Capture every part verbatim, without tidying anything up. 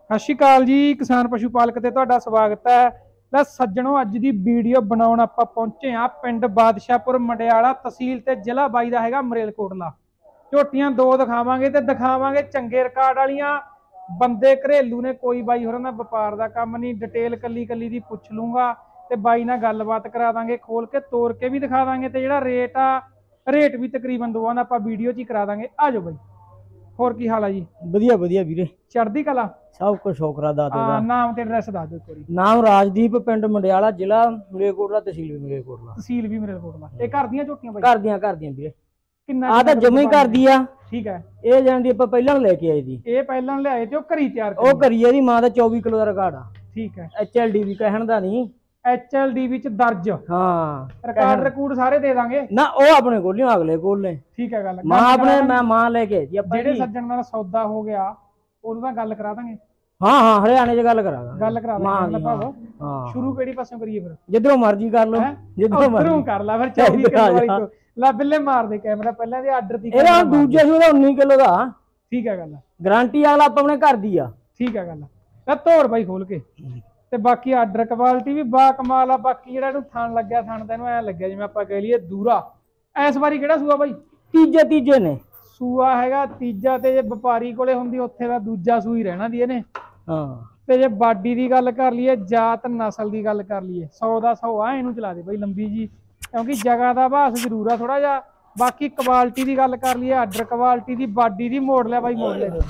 सत श्री अकाल जी, किसान पशु पालक ते तुहाडा स्वागत है। लै सज्जणों, अज दी वीडियो बनाउण आपां पहुंचे हां पिंड बादशाहपुर मंडियाला, तहसील ते जिला बाई दा हैगा मरेलकोटला। झोटियां दो दिखावांगे ते दिखावांगे चंगे रिकार्ड वालियां। बंदे घरेलू ने, कोई बाई होरां दा व्यापार दा काम नहीं। डिटेल कल्ली कल्ली दी पुछ लूंगा ते बाई नाल गलबात करा दांगे, खोल के तोड़ के भी दिखा दांगे ते जिहड़ा रेट आ रेट भी तकरीबन दोवां दा आपां वीडियो च ही करा दांगे। आ जाओ बाई, होर की हाल है जी? वधिया वधिया वीरे, चढ़दी कला, सब कुछ शौकरा दाते दा। नाम ते एड्रैस दस दो कोई। नाम राजदीप, पिंड मंडियाला, जिला मलेरकोटला, तहसील भी मलेरकोटला। तहसील भी मलेरकोटला। ये घर दियां झोटियां बाई? घर दियां, घर दियां वीरे। किन्ना आ तां जम्मी घर दी आ। ठीक है। ਇਹ ਜਾਂਦੀ ਆਪਾਂ ਪਹਿਲਾਂ ਲੈ ਕੇ ਆਏ ਦੀ। ਇਹ ਪਹਿਲਾਂ ਲਿਆਏ ਤੇ ਉਹ ਘਰੀ ਤਿਆਰ ਉਹ ਘਰੀ ਇਹਦੀ ਮਾਂ ਦਾ ਚੌਵੀ ਕਿਲੋ ਦਾ ਰਿਕਾਰਡ ਆ। ਠੀਕ ਹੈ। ਐਚ ਐਲ ਡੀ ਵੀ ਕਹਿਣ ਦਾ ਨਹੀਂ, ਐਚ ਐਲ ਡੀ ਵਿੱਚ ਦਰਜ। ਹਾਂ, ਰਿਕਾਰਡ ਰਿਕੂਡ ਸਾਰੇ ਦੇ ਦਾਂਗੇ ਨਾ। ਉਹ ਆਪਣੇ ਕੋਲ ਨਹੀਂ, ਅਗਲੇ ਕੋਲ ਨੇ। ਠੀਕ ਹੈ ਗੱਲ। ਮਾਂ ਆਪਣੇ ਮੈਂ ਮਾਂ ਲੈ ਕੇ ਜੀ ਆਪਾਂ। ਜਿਹੜੇ ਸੱਜਣ ਨਾਲ ਸੌਦਾ ਹੋ ਗਿਆ ਉਹਨੂੰ ਤਾਂ ਗੱਲ ਕਰਾ ਦਾਂਗੇ। ਹਾਂ ਹਾਂ, ਹਰਿਆਣੇ 'ਚ ਗੱਲ ਕਰਾ ਦਾਂਗੇ। ਗੱਲ ਕਰਾ ਦਾਂਗੇ ਭਾਵ। ਹਾਂ, ਸ਼ੁਰੂ ਕਿਹੜੀ ਪਾਸੋਂ ਕਰੀਏ ਫਿਰ? ਜਿੱਧਰੋਂ ਮਰਜ਼ੀ ਕਰ ਲਓ, ਜਿੱਧਰੋਂ ਮਰਜ਼ੀ ਕਰ ਲਾ ਫਿਰ। ਚੌਵੀ ਕਿਲੋ ਵਾਲੀ ਤੋਂ ਲਾ ਬਿੱਲੇ ਮਾਰ ਦੇ ਕੈਮਰਾ ਪਹਿਲਾਂ ਦੇ ਆਰਡਰ ਦੀ। ਇਹਦਾ ਦੂਜੇ ਸੂ ਦਾ ਉੱਨੀ ਕਿਲੋ ਦਾ। ਠੀਕ ਹੈ ਗੱਲ। ਗਾਰੰਟੀ ਅਗਲਾ ਆਪਾਂ ਆਪਣੇ ਘਰ ਦੀ ਆ। ਠੀਕ ਹੈ ਗੱਲ। ਤਾਂ ਤੋੜ ਬਾਈ ਖੋਲ ਕੇ ਤੇ ਬਾਕੀ ਆਰਡਰ ਕੁਆਲਿਟੀ ਵੀ ਬਾ ਕਮਾਲ ਆ। ਬਾਕੀ ਜਿਹੜਾ ਇਹਨੂੰ ਥਣ ਲੱਗਿਆ, ਥਣ ਤੈਨੂੰ ਐ ਲੱਗਿਆ ਜਿਵੇਂ ਆਪਾਂ ਕਹਿ ਲਈਏ ਦੂਰਾ। ਇਸ ਵਾਰੀ ਕਿਹੜਾ ਸੂਆ ਬਾਈ? ਤੀਜੇ ਤੀਜੇ ਨੇ ਸੂਆ ਹੈਗਾ ਤੀਜਾ। ਤੇ ਜੇ ਵਪਾਰੀ ਕੋਲੇ ਹੁੰਦੀ ਉੱਥੇ ਦਾ ਦੂਜਾ ਸੂਈ ਰਹਿਣਾ ਦੀ ਇਹਨੇ। ਹਾਂ, ਤੇ ਜੇ ਬਾਡੀ ਦੀ ਗੱਲ ਕਰ ਲਈਏ, ਜਾਤ ਨਸਲ ਦੀ ਗੱਲ ਕਰ ਲਈਏ, ਸੌ ਦਾ ਸੌ ਆ। ਇਹਨੂੰ ਚਲਾ ਦੇ ਬਾਈ ਲੰਬੀ ਜੀ, ਕਿਉਂਕਿ ਜਗ੍ਹਾ ਦਾ ਭਾਸ ਜ਼ਰੂਰ ਆ ਥੋੜਾ ਜਿਹਾ। ਬਾਕੀ ਕੁਆਲਿਟੀ ਦੀ ਗੱਲ ਕਰ ਲਈਏ, ਆਰਡਰ ਕੁਆਲਿਟੀ ਦੀ, ਬਾਡੀ ਦੀ ਮੋੜ ਲਿਆ ਬਾਈ, ਮੋੜ ਲਿਆ।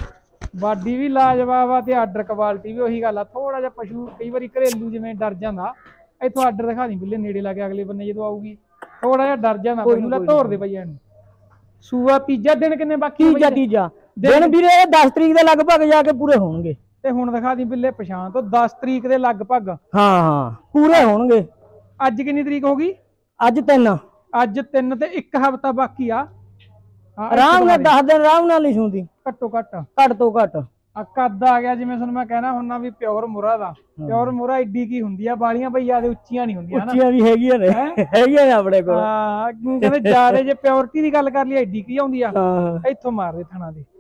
ਬਾਡੀ ਵੀ ਲਾਜਵਾਬ ਆ ਤੇ ਆਰਡਰ ਕੁਆਲਿਟੀ ਵੀ ਉਹੀ ਗੱਲ ਆ। ਥੋੜਾ ਜਿਹਾ ਪਸ਼ੂ ਕਈ ਵਾਰੀ ਘਰੇਲੂ ਜਿਵੇਂ ਡਰ ਜਾਂਦਾ। ਇੱਥੋਂ ਆਰਡਰ ਦਿਖਾ ਦੀ ਬਿੱਲੇ, ਨੇੜੇ ਲਾ ਕੇ ਅਗਲੇ ਬੰਨੇ ਜਦੋਂ ਆਊਗੀ ਥੋੜਾ ਜਿਹਾ ਡਰ ਜਾਂਦਾ ਪਸ਼ੂ। ਲੈ ਧੋਰ ਦੇ ਬਾਈ ਇਹਨੂੰ। ਸੂਆ ਤੀਜਾ ਦਿਨ ਕਿੰਨੇ ਬਾਕੀ? ਤੀਜਾ ਤੀਜਾ ਦਿਨ ਵੀਰੇ ਦਸ ਤਰੀਕ ਦੇ ਲਗਭਗ ਜਾ ਕੇ ਪੂਰੇ ਹੋਣਗੇ। ਤੇ ਹੁਣ ਦਿਖਾ ਦੀ ਬਿੱਲੇ ਪਛਾਣ ਤੋਂ ਦਸ ਤਰੀਕ ਦੇ ਲਗਭਗ। ਹਾਂ ਹਾਂ, ਪੂਰੇ ਹੋਣਗੇ। ਅੱਜ ਕਿੰਨੀ ਤਰੀਕ ਹੋ ਗਈ? ਅੱਜ ਤਿੰਨ। ਅੱਜ ਤਿੰਨ ਤੇ ਇੱਕ ਹਫ਼ਤਾ ਬਾਕੀ ਆ। ਆਰਾਮ ਨਾਲ ਦਸ ਦਿਨ ਆਰਾਮ ਨਾਲ ਨਹੀਂ ਸੁਣਦੀ, ਘੱਟੋ ਘੱਟ ਘੱਟ ਤੋਂ ਘੱਟ। ਆ ਕੱਦ ਆ ਗਿਆ ਜਿਵੇਂ ਤੁਹਾਨੂੰ ਮੈਂ ਕਹਿਣਾ ਹੁੰਨਾ ਵੀ ਪਿਓਰ ਮੁਰਾ ਦਾ। ਪਿਓਰ ਮੁਰਾ ਏਡੀ ਕੀ ਹੁੰਦੀ ਆ, ਬਾਲੀਆਂ ਬਈ ਜਿਆਦਾ ਉੱਚੀਆਂ ਨਹੀਂ ਹੁੰਦੀਆਂ। ਉੱਚੀਆਂ ਵੀ ਹੈਗੀਆਂ ਨੇ, ਹੈਗੀਆਂ ਨੇ ਆਪਣੇ ਕੋਲ। ਹਾਂ, ਕਹਿੰਦੇ ਜਿਆਦਾ ਜੇ ਪਿਓਰਟੀ ਦੀ ਗੱਲ ਕਰ ਲਈ ਏਡੀ ਕੀ ਆਉਂਦੀ ਆ। ਇੱਥੋਂ ਮਾਰਦੇ ਥਣਾ ਦੇ।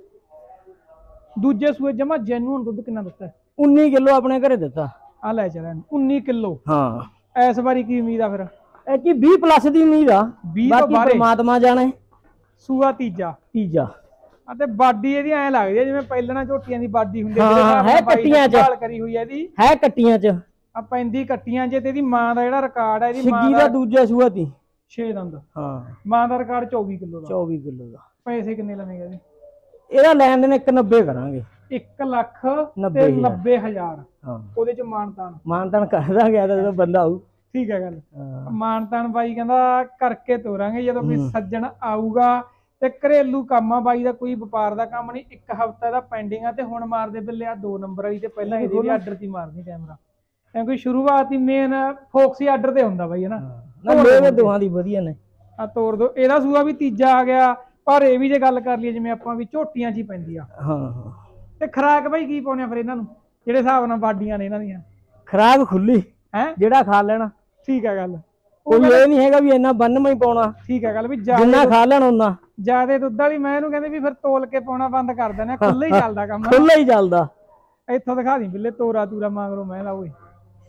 ਦੂਜੇ ਸੂਏ ਜਮਾ ਜੈਨੂਨ ਦੁੱਧ ਕਿੰਨਾ ਦਿੱਤਾ? ਉੱਨੀ ਕਿਲੋ ਆਪਣੇ ਘਰੇ ਦਿੱਤਾ। ਆ ਲੈ ਚੱਲ ਉੱਨੀ ਕਿਲੋ। ਹਾਂ, ਇਸ ਵਾਰੀ ਕੀ ਉਮੀਦ ਆ ਫਿਰ? ਇਹ ਕੀ ਵੀਹ ਪਲੱਸ ਦੀ ਉਮੀਦ ਆ। ਵੀਹ ਤੋਂ ਬਾਹਰ ਪਰਮਾਤਮਾ ਜਾਣੇ। ਸੂਆ ਤੀਜਾ ਤੀਜਾ ਆ ਤੇ ਬਾਡੀ ਇਹਦੀ ਐ ਲੱਗਦੀ ਆ ਜਿਵੇਂ ਪਹਿਲਾਂ ਝੋਟੀਆਂ ਦੀ ਬਾਡੀ ਹੁੰਦੀ ਹੈ। ਕੱਟੀਆਂ ਚ ਕਰੀ ਹੋਈ ਆ ਇਹਦੀ, ਹੈ ਕੱਟੀਆਂ ਚ ਆ ਪੈਂਦੀ ਕੱਟੀਆਂ ਚ। ਤੇ ਇਹਦੀ ਮਾਂ ਦਾ ਜਿਹੜਾ ਰਿਕਾਰਡ ਹੈ, ਇਹਦੀ ਮਾਂ ਦਾ ਦੂਜਾ ਸੂਆ ਤੀ ਛੇ ਦੰਦ। ਹਾਂ, ਮਾਂ ਦਾ ਰਿਕਾਰਡ ਚੌਵੀ ਕਿਲੋ ਦਾ। ਚੌਵੀ ਕਿਲੋ ਦਾ। ਪੈਸੇ ਕਿੰਨੇ ਲਵੇਂਗੇ ਇਹਦੇ? ਇਹਦਾ ਲੈਣ ਦੇਣ ਇੱਕ ਨੱਬੇ ਕਰਾਂਗੇ। ਇੱਕ ਲੱਖ ਤੇ ਨੱਬੇ ਹਜ਼ਾਰ। ਹਾਂ, ਉਹਦੇ ਚ ਮਾਨਤਾਨ ਮਾਨਤਾਨ ਕਰ ਦਾਂਗੇ ਜਦੋਂ ਬੰਦਾ ਆਊ। ਠੀਕ ਹੈ ਗੱਲ। ਮਾਨਤਾਨ ਬਾਈ ਕਹਿੰਦਾ ਕਰਕੇ ਤੋਰਾਂਗੇ ਜਦੋਂ ਕੋਈ ਸੱਜਣ ਆਊਗਾ। ਤੇ ਘਰੇਲੂ ਕੰਮ ਆ ਬਾਈ ਦਾ, ਕੋਈ ਵਪਾਰ ਦਾ ਕੰਮ ਨਹੀਂ। ਇੱਕ ਹਫ਼ਤਾ ਦਾ ਪੈਂਡਿੰਗ ਆ। ਤੇ ਹੁਣ ਮਾਰਦੇ ਬਿੱਲੇ ਆ ਦੋ ਨੰਬਰ ਵਾਲੀ ਤੇ ਪਹਿਲਾਂ ਇਹਦੇ ਵੀ ਆਰਡਰ ਦੀ ਮਾਰਨੀ ਕੈਮਰਾ, ਕਿਉਂਕਿ ਸ਼ੁਰੂਆਤ ਹੀ ਮੇਨ ਫੋਕਸ ਹੀ ਆਰਡਰ ਤੇ ਹੁੰਦਾ ਬਾਈ, ਹਨਾ। ਮੇਰੇ ਦੋਹਾਂ ਦੀ ਵਧੀਆ ਨੇ। ਆ ਤੋੜ ਦੋ। ਇਹਦਾ ਸੂਆ ਵੀ ਤੀਜਾ ਆ ਗਿਆ। ਪਰ ਇਹ ਵੀ ਜੇ ਗੱਲ ਕਰ ਲਈਏ ਜਿਵੇਂ ਆਪਾਂ ਵੀ ਝੋਟੀਆਂ 'ਚ ਹੀ ਪੈਂਦੀ ਆ। ਹਾਂ ਹਾਂ। ਤੇ ਖੁਰਾਕ ਬਾਈ ਕੀ ਪਾਉਣੇ ਫਿਰ ਇਹਨਾਂ ਨੂੰ, ਜਿਹੜੇ ਹਿਸਾਬ ਨਾਲ ਬਾਡੀਆਂ ਨੇ ਇਹਨਾਂ ਦੀਆਂ? ਖੁਰਾਕ ਖੁੱਲੀ ਹੈ, ਜਿਹੜਾ ਖਾ ਲੈਣਾ। ਠੀਕ ਹੈ ਗੱਲ। ਕੋਈ ਇਹ ਨਹੀਂ ਹੈਗਾ ਵੀ ਇੰਨਾ ਬੰਨ੍ਹਵਾਂ ਹੀ ਪਾਉਣਾ। ਠੀਕ ਹੈ ਗੱਲ। ਵੀ ਜਿੰਨਾ ਖਾ ਲੈਣ ਉਹਨਾਂ। ਜਿਆਦੇ ਦੁੱਧ ਵਾਲੀ ਮੈਂ ਇਹਨੂੰ ਕਹਿੰਦੇ ਵੀ ਫਿਰ ਤੋਲ ਕੇ ਪਾਉਣਾ ਬੰਦ ਕਰ ਦੇਣਾ, ਖੁੱਲਾ ਹੀ ਚੱਲਦਾ ਕੰਮ। ਖੁੱਲਾ ਹੀ ਚੱਲਦਾ। ਇੱਥੋਂ ਦਿਖਾ ਦੀ ਬਿੱਲੇ ਤੋਰਾ ਤੂਰਾ ਮਾਂਗਰੋ ਮੈਂ ਲਾ ਓਏ।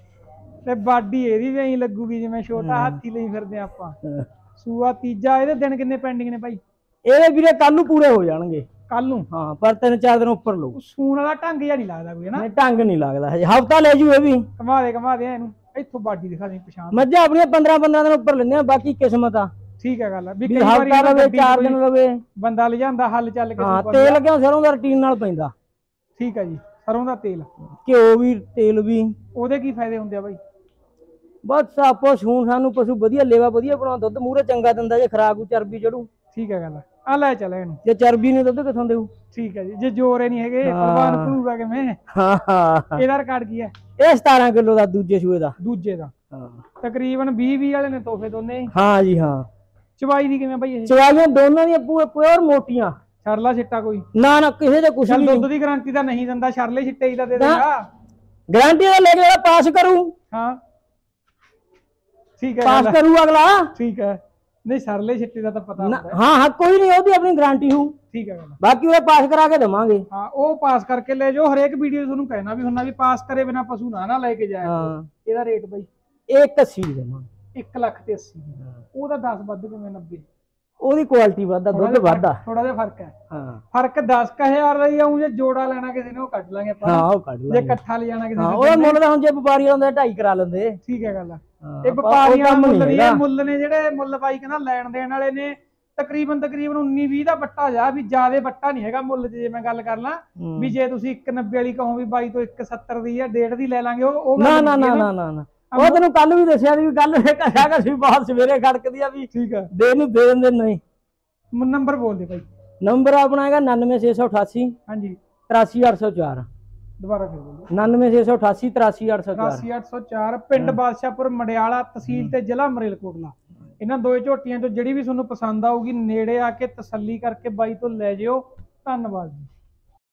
ਤੇ ਬਾਡੀ ਇਹਦੀ ਵੀ ਐਂ ਲੱਗੂਗੀ ਜਿਵੇਂ ਛੋਟਾ ਹਾਥੀ ਲਈ ਫਿਰਦੇ ਆਪਾਂ। ਸੂਆ ਤੀਜਾ। ਇਹਦੇ ਦਿਨ ਕਿੰਨੇ ਪੈਂਡਿੰਗ ਨੇ ਭਾਈ? ਇਹਦੇ ਵੀਰੇ ਕੱਲ ਨੂੰ ਪੂਰੇ ਹੋ ਜਾਣਗੇ। ਕੱਲ ਨੂੰ? ਹਾਂ, ਪਰ ਤਿੰਨ ਚਾਰ ਦਿਨ ਉੱਪਰ ਲਊ। ਸੂਣ ਵਾਲਾ ਢੰਗ ਜਿਹਾ ਨਹੀਂ ਲੱਗਦਾ ਕੋਈ, ਹਨਾ? ਢੰਗ ਨਹੀਂ ਲੱਗਦਾ ਹਜੇ, ਹਫ਼ਤਾ ਲੈ ਜੂ ਇਹ ਵੀ। ਘਮਾ ਦੇ ਘਮਾ ਦੇ ਇਹਨੂੰ। ਇੱਥੋਂ ਬਾਡੀ ਦਿਖਾ ਦੇ ਪਛਾਣ। ਮੱਝਾਂ ਆਪਣੀਆਂ ਪੰਦਰਾਂ ਪੰਦਰਾਂ ਦਿਨ ਉੱਪਰ ਲੈਂਦੇ ਆ, ਬਾਕੀ ਕਿਸਮਤ ਆ। ਠੀਕ ਹੈ ਗੱਲ। ਵੀ ਕਈ ਵਾਰੀ ਚਾਰ ਦਿਨ ਲਵੇ ਬੰਦਾ ਲਿਜਾਂਦਾ ਹੱਲ ਚੱਲ ਕੇ। ਹਾਂ, ਤੇਲ ਕਿਉਂ ਸਰੋਂ ਦਾ ਰੂਟੀਨ ਨਾਲ ਪੈਂਦਾ। ਠੀਕ ਹੈ ਜੀ, ਸਰੋਂ ਦਾ ਤੇਲ, ਘਿਓ ਵੀ, ਤੇਲ ਵੀ। ਉਹਦੇ ਕੀ ਫਾਇਦੇ ਹੁੰਦੇ ਆ ਬਾਈ? ਬਸ ਆਪੋ ਸੂਣ ਸਾਨੂੰ ਪਸ਼ੂ ਵਧੀਆ ਲੇਵਾ ਵਧੀਆ ਬਣਾ, ਦੁੱਧ ਮੂਹਰੇ ਚੰਗਾ ਦਿੰਦਾ। ਜੇ ਖਰਾਕ ਚਰਬੀ ਚੜੂ। ਠੀਕ ਹੈ ਗੱਲ। ਆ ਲੈ ਚੱਲ ਇਹਨੂੰ। ਜੇ ਚਰਬੀ ਨੇ ਦੁੱਧ ਕਿੱਥੋਂ ਦੇਊ? ਠੀਕ ਹੈ ਜੀ। ਜੇ ਜੋਰੇ ਨਹੀਂ ਹੈਗੇ ਪ੍ਰਵਾਨ ਭਰੂਗਾ ਕਿਵੇਂ? ਹਾਂ ਹਾਂ। ਇਹਦਾ ਰਿਕਾਰਡ ਕੀ ਹੈ? ਇਹ ਸਤਾਰਾਂ ਕਿਲੋ ਦਾ ਦੂਜੇ ਸੂਏ ਦਾ। ਦੂਜੇ ਦਾ। ਹਾਂ, ਤਕਰੀਬਨ ਵੀਹ ਵੀਹ ਵਾਲੇ ਨੇ ਤੋਹਫੇ ਦੋਨੇ। ਹਾਂ ਜੀ ਹਾਂ। ਚਵਾਈ ਦੀ ਕਿਵੇਂ ਬਾਈ? ਇਹ ਚਵਾਈਆਂ ਦੋਨਾਂ ਦੀਆਂ ਪਿਓਰ ਮੋਟੀਆਂ। ਸ਼ਰਲਾ ਛਿੱਟਾ ਕੋਈ ਨਾ ਨਾ, ਕਿਸੇ ਦੇ ਕੁਛ ਨਹੀਂ। ਦੁੱਧ ਦੀ ਗਾਰੰਟੀ ਤਾਂ ਨਹੀਂ ਦਿੰਦਾ, ਸ਼ਰਲੇ ਛਿੱਟੇ ਹੀ ਤਾਂ ਦੇ ਦੇਗਾ। ਗਾਰੰਟੀ ਦਾ ਲੈ ਕੇ ਪਾਸ ਕਰੂ। ਹਾਂ ਠੀਕ ਹੈ, ਪਾਸ ਕਰੂ ਅਗਲਾ। ਠੀਕ ਹੈ। ਨਹੀਂ, ਸ਼ਰਲੇ ਛਿੱਟੇ ਦਾ ਤਾਂ ਪਤਾ ਹੁੰਦਾ। ਹਾਂ ਹਾਂ, ਕੋਈ ਨਹੀਂ, ਉਹਦੀ ਆਪਣੀ ਗਾਰੰਟੀ ਹੋਊ। ਠੀਕ ਹੈ ਗੱਲ ਬਾਕੀ ਉਹ ਪਾਸ ਕਰਾ ਕੇ ਦਵਾਂਗੇ। ਹਾਂ ਉਹ ਪਾਸ ਕਰਕੇ ਲੈ ਜਾਓ, ਹਰੇਕ ਵੀਡੀਓ ਤੁਹਾਨੂੰ ਕਹਿਣਾ ਵੀ ਹੁੰਨਾ ਵੀ ਪਾਸ ਕਰੇ ਬਿਨਾ ਪਸ਼ੂ ਨਾ ਨਾ ਲੈ ਕੇ ਜਾਇਆ। ਹਾਂ ਇਹਦਾ ਰੇਟ ਬਾਈ ਇੱਕ ਅੱਸੀ ਦਵਾਂਗੇ। ਇੱਕ ਲੱਖ ਤੇ ਅੱਸੀ ਉਹਦਾ ਦਸ ਵੱਧ ਕਿਵੇਂ ਨੱਬੇ? ਉਹਦੀ ਕੁਆਲਿਟੀ ਵੱਧਦਾ, ਦੁੱਧ ਵੱਧਦਾ, ਥੋੜਾ ਜਿਹਾ ਫਰਕ ਹੈ। ਹਾਂ ਫਰਕ ਦਸ ਕੁ ਹਜ਼ਾਰ ਦਾ ਹੀ ਆਉਂ, ਜੇ ਜੋੜਾ ਲੈਣਾ ਕਿਸੇ ਨੇ ਉਹ ਕੱਢ ਲਾਂਗੇ ਆਪਾਂ। ਹਾਂ ਉਹ ਕੱਢ ਲਾਂਗੇ। ਜੇ ਇਕੱਠਾ ਲੈ ਜਾਣਾ ਕਿਸੇ ਹਾਂ ਨੇ ਉਹਦਾ ਮੁੱਲ ਤਾਂ ਹੁਣ ਜੇ ਵਪਾਰੀ ਆਉਂਦਾ ਢਾਈ ਕਰਾ ਲੈਂਦੇ। ਠੀਕ ਹੈ ਗੱਲ। ਹਾਂ, ਇਹ ਵਪਾਰੀਆਂ ਦਾ ਕੰਮ ਮੁੱਲ ਨੀ ਨਹੀਂ, ਹੈਗਾ। ਇਹ ਮੁੱਲ ਨੇ ਜਿਹੜੇ ਮੁੱਲ ਬਾਈ ਕਹਿੰਦਾ ਲੈਣ ਦੇਣ ਵਾਲੇ ਨੇ ਤਕਰੀਬਨ ਤਕਰੀਬਨ ਉੱਨੀ ਵੀਹ ਦਾ ਬੱਟਾ ਜਾ, ਵੀ ਜਿਆਦੇ ਬੱਟਾ ਨਹੀਂ ਹੈਗਾ ਮੁੱਲ ਜੇ ਮੈਂ ਗੱਲ ਕਰ ਲਾਂ ਵੀ ਜੇ ਤੁਸੀਂ ਇੱਕ ਨੱਬੇ ਵਾਲੀ ਕਹੋ ਵੀ ਬਾਈ ਤੋਂ ਇੱਕ ਸੱਤਰ ਦੀ ਜਾਂ ਡੇਢ ਦੀ ਲੈ ਲਾਂਗੇ, ਉਹ ਨਾ ਨਾ ਨਾ ਨਾ ਨਾ ਨਾ ਉਹ ਤੈਨੂੰ ਕੱਲ ਵੀ ਦੱਸਿਆ ਸੀ ਵੀ ਕੱਲ ਹੈਗਾ ਸੀ ਬਾਹਰ ਸਵੇਰੇ ਖੜਕਦੀ ਆ ਵੀ ਠੀਕ ਹੈ ਦੇ ਨੂੰ ਦੇ ਦਿੰਦੇ ਨਹੀਂ। ਨੰਬਰ ਬੋਲ ਦੇ ਬਾਈ। ਨੰਬਰ ਆਪਣਾ ਹੈਗਾ ਨਾਨਵੇਂ ਛੇ ਸੌ ਅਠਾਸੀ ਹਾਂਜੀ ਤਰਾਸੀ ਅੱਠ ਸੌ ਚਾਰ। ਦੁਬਾਰਾ ਫਿਰ ਬੋਲੋ। ਨਾਨਵੇਂ ਛੇ ਸੌ ਅਠਾਸੀ ਤਰਾਸੀ ਅੱਠ ਸੌ ਚਾਰ। ਤਰਾਸੀ ਅੱਠ ਸੌ ਚਾਰ ਪਿੰਡ ਬਾਦਸ਼ਾਹਪੁਰ ਮੰਡਿਆਲਾ, ਤਹਿਸੀਲ ਤੇ ਜ਼ਿਲ੍ਹਾ ਮਰੇਲਕੋਟਲਾ। ਇਹਨਾਂ ਦੋਏ ਝੋਟੀਆਂ ਚੋਂ ਜਿਹੜੀ ਵੀ ਤੁਹਾਨੂੰ ਪਸੰਦ ਆਊਗੀ ਨੇੜੇ ਆ ਕੇ ਤਸੱਲੀ ਕਰਕੇ ਬਾਈ ਤੋਂ ਲੈ ਜਿਓ। ਧੰਨਵਾਦ ਜੀ।